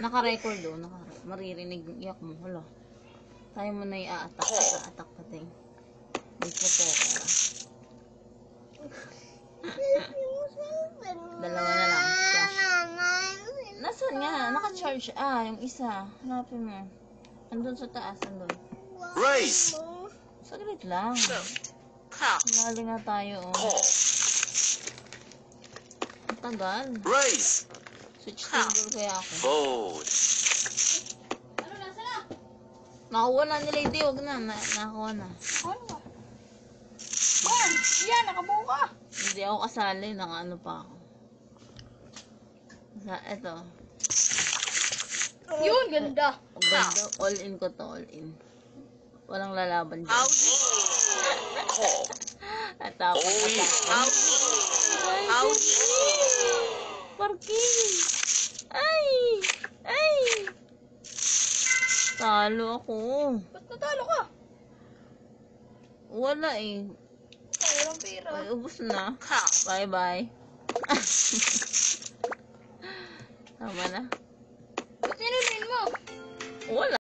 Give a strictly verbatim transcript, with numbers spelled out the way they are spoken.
Naka-record do. Naka maririnig yung iyak mo. Hala. Tayo mo na i-a-attack. I-a-attack pating. Wait mo po. Dalawa na lang. Flash. Nasaan nga? Naka-charge. Ah, yung isa. Hanapin mo. Andun sa taas. Andun. Race! Saglit lang. Mali nga tayo. Oh. Ang tagal. Race! Switch table kaya ako. Fold. Ano na? Sana? Nakuha na ni Lady. Huwag na. na nakuha na. Ano ba? Yan! Yan! Nakabuo ka! Hindi ako kasali. Naka-ano pa ako. Sa, eto. Yun! Ganda! Ang ganda. All in ko to. All in. Walang lalaban dyan. Atapon. Atapon. Parking. Ay! Ay! Talo ako. Ba't natalo ka? Wala eh. Ay, walang pera. Ay, ubos na. Bye-bye. Tama na. Ba't ninunin mo? Wala.